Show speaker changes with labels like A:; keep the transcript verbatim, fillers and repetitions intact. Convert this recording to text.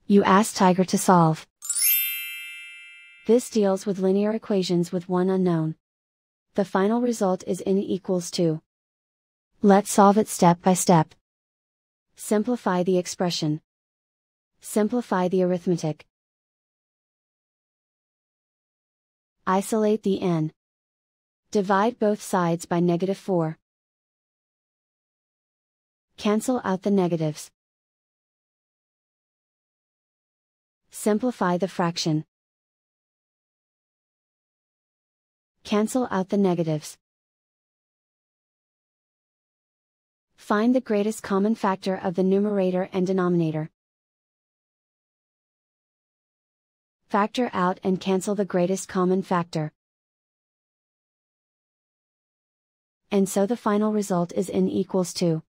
A: You ask Tiger to solve. This deals with linear equations with one unknown. The final result is n equals two. Let's solve it step by step. Simplify the expression. Simplify the arithmetic. Isolate the n. Divide both sides by negative four. Cancel out the negatives. Simplify the fraction. Cancel out the negatives. Find the greatest common factor of the numerator and denominator. Factor out and cancel the greatest common factor. And so the final result is n equals two.